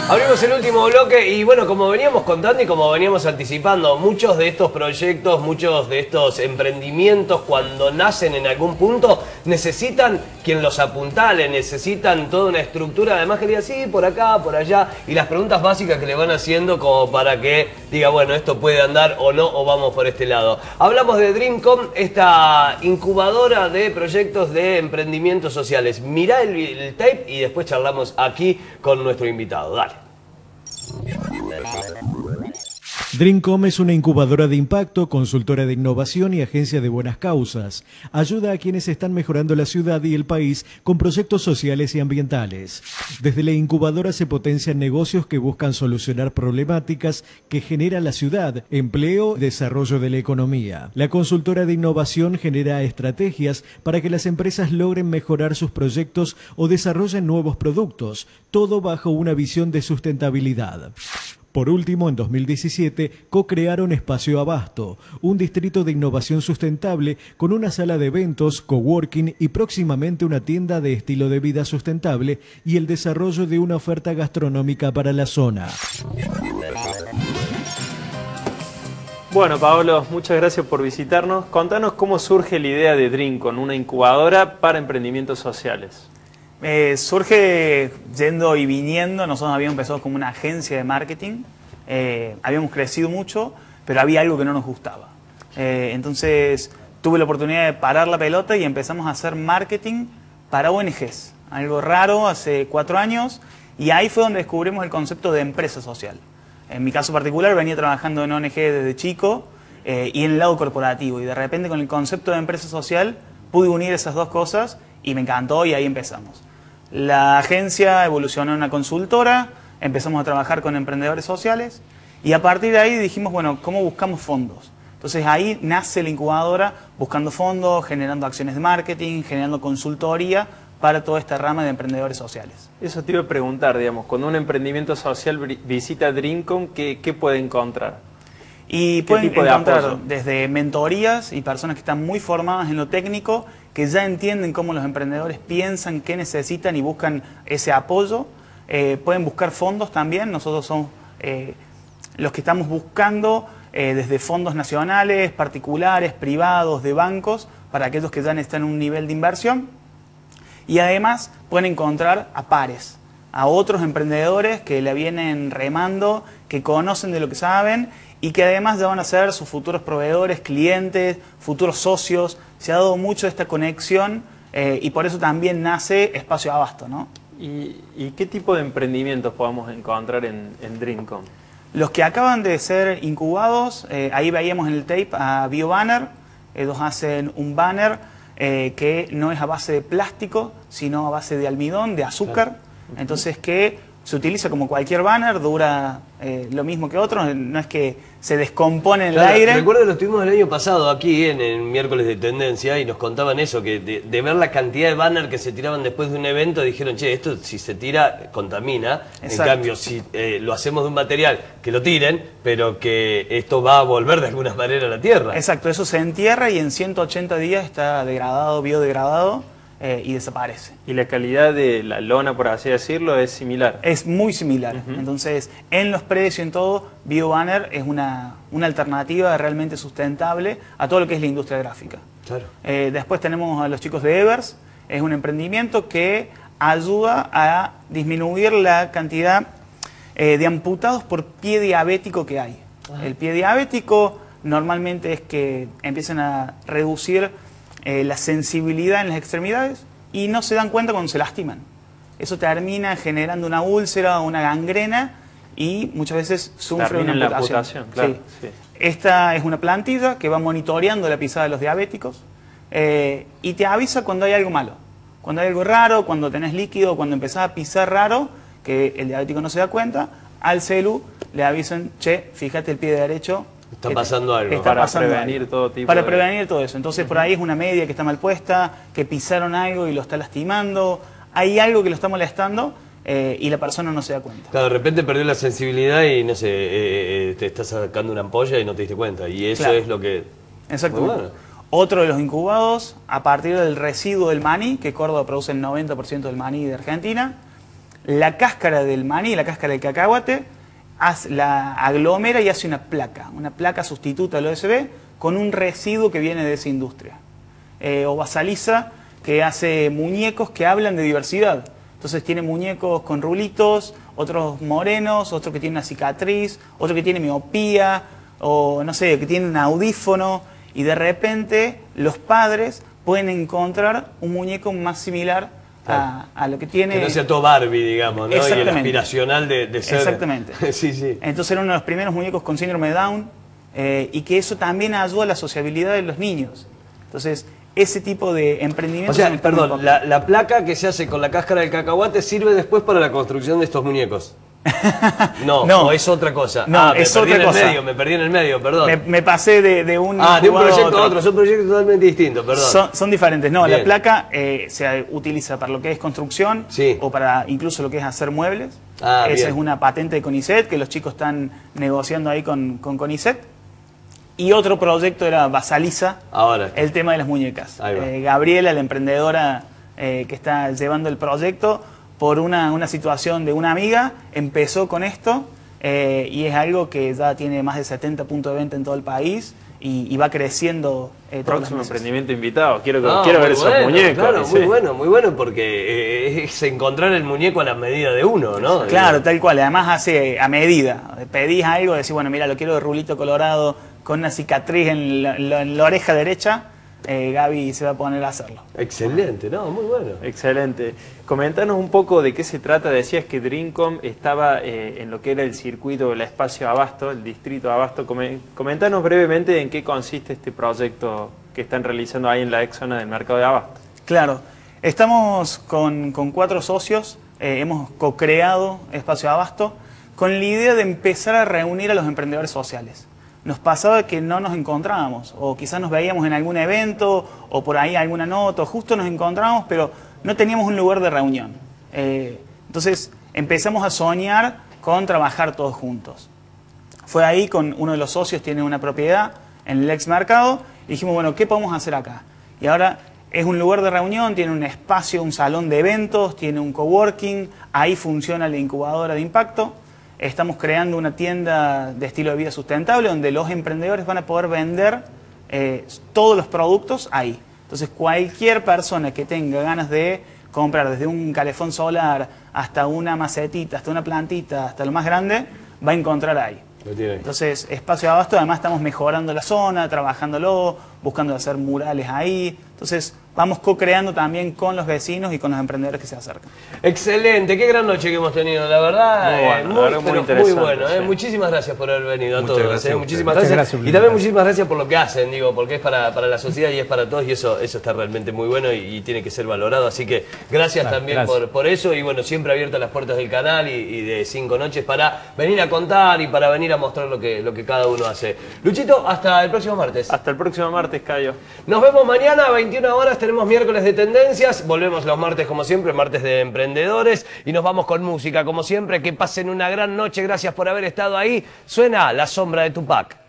Abrimos el último bloque y bueno, como veníamos contando y como veníamos anticipando, muchos de estos proyectos, muchos de estos emprendimientos cuando nacen en algún punto necesitan quien los apuntale, necesitan toda una estructura, además que diga sí, por acá, por allá, y las preguntas básicas que le van haciendo como para que diga, bueno, esto puede andar o no, o vamos por este lado. Hablamos de Dreamcom, esta incubadora de proyectos de emprendimientos sociales. Mirá el tape y después charlamos aquí con nuestro invitado. Dale. Dreamcom es una incubadora de impacto, consultora de innovación y agencia de buenas causas. Ayuda a quienes están mejorando la ciudad y el país con proyectos sociales y ambientales. Desde la incubadora se potencian negocios que buscan solucionar problemáticas que genera la ciudad, empleo, desarrollo de la economía. La consultora de innovación genera estrategias para que las empresas logren mejorar sus proyectos o desarrollen nuevos productos, todo bajo una visión de sustentabilidad. Por último, en 2017, co-crearon Espacio Abasto, un distrito de innovación sustentable con una sala de eventos, coworking y próximamente una tienda de estilo de vida sustentable y el desarrollo de una oferta gastronómica para la zona. Bueno, Paolo, muchas gracias por visitarnos. Contanos cómo surge la idea de Dreamcom, una incubadora para emprendimientos sociales. Surge yendo y viniendo. Nosotros habíamos empezado como una agencia de marketing, habíamos crecido mucho, pero había algo que no nos gustaba. Entonces tuve la oportunidad de parar la pelota y empezamos a hacer marketing para ONGs, algo raro hace 4 años, y ahí fue donde descubrimos el concepto de empresa social. En mi caso particular venía trabajando en ONG desde chico y en el lado corporativo, y de repente con el concepto de empresa social pude unir esas dos cosas y me encantó y ahí empezamos. La agencia evolucionó en una consultora, empezamos a trabajar con emprendedores sociales y a partir de ahí dijimos, bueno, ¿cómo buscamos fondos? Entonces ahí nace la incubadora buscando fondos, generando acciones de marketing, generando consultoría para toda esta rama de emprendedores sociales. Eso te iba a preguntar, digamos, cuando un emprendimiento social visita Dreamcom, ¿qué puede encontrar? Y pueden encontrar desde mentorías y personas que están muy formadas en lo técnico, que ya entienden cómo los emprendedores piensan, qué necesitan y buscan ese apoyo. Pueden buscar fondos también. Nosotros somos los que estamos buscando desde fondos nacionales, particulares, privados, de bancos, para aquellos que ya están en un nivel de inversión. Y además pueden encontrar a pares, a otros emprendedores que le vienen remando, que conocen de lo que saben y que además ya van a ser sus futuros proveedores, clientes, futuros socios. Se ha dado mucho esta conexión y por eso también nace Espacio Abasto, ¿no? ¿Y qué tipo de emprendimientos podemos encontrar en Dreamcom? Los que acaban de ser incubados, ahí veíamos en el tape a BioBanner. Ellos hacen un banner que no es a base de plástico, sino a base de almidón, de azúcar. Claro. Entonces que se utiliza como cualquier banner, dura lo mismo que otros, no es que se descompone en el aire. Recuerdo que lo tuvimos el año pasado aquí en el miércoles de Tendencia y nos contaban eso, que de ver la cantidad de banner que se tiraban después de un evento, dijeron, che, esto si se tira contamina. Exacto. En cambio, si lo hacemos de un material, que lo tiren, pero que esto va a volver de alguna manera a la tierra. Exacto, eso se entierra y en 180 días está degradado, biodegradado. Y desaparece. ¿Y la calidad de la lona, por así decirlo, es similar? Es muy similar. Entonces, en los precios y en todo, BioBanner es una alternativa realmente sustentable a todo lo que es la industria gráfica. Claro. Después tenemos a los chicos de Evers. Es un emprendimiento que ayuda a disminuir la cantidad de amputados por pie diabético que hay. El pie diabético normalmente es que empiezan a reducir la sensibilidad en las extremidades y no se dan cuenta cuando se lastiman. Eso termina generando una úlcera o una gangrena y muchas veces sufre una amputación. Claro, sí. Sí. Esta es una plantilla que va monitoreando la pisada de los diabéticos y te avisa cuando hay algo malo. Cuando hay algo raro, cuando tenés líquido, cuando empezás a pisar raro, que el diabético no se da cuenta, al celu le avisan, che, fíjate el pie derecho, está pasando algo. Para prevenir todo tipo Para prevenir todo eso. Entonces por ahí es una media que está mal puesta, que pisaron algo y lo está lastimando. Hay algo que lo está molestando y la persona no se da cuenta. Claro, de repente perdió la sensibilidad y no sé, te está sacando una ampolla y no te diste cuenta. Y eso es lo que... Exacto. Bueno. Otro de los incubados, a partir del residuo del maní, que Córdoba produce el 90% del maní de Argentina, la cáscara del maní, la cáscara del cacahuate, la aglomera y hace una placa sustituta al OSB con un residuo que viene de esa industria. O Basaliza, que hace muñecos que hablan de diversidad. Entonces tiene muñecos con rulitos, otros morenos, otro que tiene una cicatriz, otro que tiene miopía, o no sé, que tiene un audífono, y de repente los padres pueden encontrar un muñeco más similar a lo que tiene... Que no sea todo Barbie, digamos, ¿no? Y el aspiracional de ser... Exactamente. Sí, sí. Entonces era uno de los primeros muñecos con síndrome de Down, y que eso también ayuda a la sociabilidad de los niños. Entonces, ese tipo de emprendimiento... O sea, perdón, la placa que se hace con la cáscara del cacahuate sirve después para la construcción de estos muñecos. No, o es otra cosa. No, es otra cosa. Me perdí en el medio, perdón. Me pasé de un proyecto a otro. Son proyectos totalmente distintos, perdón. Son diferentes. No, Bien. la placa se utiliza para lo que es construcción, o para incluso lo que es hacer muebles. Esa bien. es una patente de CONICET que los chicos están negociando ahí con CONICET. Y otro proyecto era Basaliza, el tema de las muñecas. Gabriela, la emprendedora que está llevando el proyecto, por una situación de una amiga, empezó con esto, y es algo que ya tiene más de 70 puntos de venta en todo el país y va creciendo. Próximo emprendimiento invitado, quiero ver esos muñecos. Claro, muy bueno, porque es encontrar el muñeco a la medida de uno, ¿no? Claro, tal cual, además hace a medida. Pedís algo, decís, bueno, mira, lo quiero de rulito colorado, con una cicatriz en la oreja derecha. Gaby se va a poner a hacerlo. Excelente, ¿no? Muy bueno. Excelente. Comentanos un poco de qué se trata. Decías que Dreamcom estaba en lo que era el circuito del espacio Abasto, el distrito Abasto. Comentanos brevemente en qué consiste este proyecto que están realizando ahí en la ex zona del mercado de Abasto. Claro, estamos con 4 socios, hemos co-creado Espacio Abasto con la idea de empezar a reunir a los emprendedores sociales. Nos pasaba que no nos encontrábamos, o quizás nos veíamos en algún evento, o por ahí alguna nota, o justo nos encontrábamos, pero no teníamos un lugar de reunión. Entonces empezamos a soñar con trabajar todos juntos. Fue ahí con uno de los socios, tiene una propiedad en el ex mercado, y dijimos, bueno, ¿qué podemos hacer acá? Y ahora es un lugar de reunión, tiene un espacio, un salón de eventos, tiene un coworking, ahí funciona la incubadora de impacto. Estamos creando una tienda de estilo de vida sustentable donde los emprendedores van a poder vender todos los productos ahí. Entonces cualquier persona que tenga ganas de comprar desde un calefón solar hasta una macetita, hasta una plantita, hasta lo más grande, va a encontrar ahí. Entonces, Espacio Abasto, además estamos mejorando la zona, trabajándolo, buscando hacer murales ahí. Entonces, vamos co-creando también con los vecinos y con los emprendedores que se acercan. Excelente, qué gran noche que hemos tenido, la verdad. Muy bueno. Sí. Muchísimas gracias por haber venido a todos. Muchísimas gracias. Y también muchísimas gracias por lo que hacen, digo, porque es para la sociedad y es para todos, y eso está realmente muy bueno y tiene que ser valorado. Así que gracias también por eso, y bueno, siempre abiertas las puertas del canal y de 5 noches para venir a contar y para venir a mostrar lo que cada uno hace. Luchito, hasta el próximo martes. Hasta el próximo martes, Cayo. Nos vemos mañana a 21 horas, tenemos miércoles de tendencias, volvemos los martes como siempre, martes de emprendedores, y nos vamos con música como siempre. Que pasen una gran noche, gracias por haber estado ahí. Suena La Sombra de Tupac.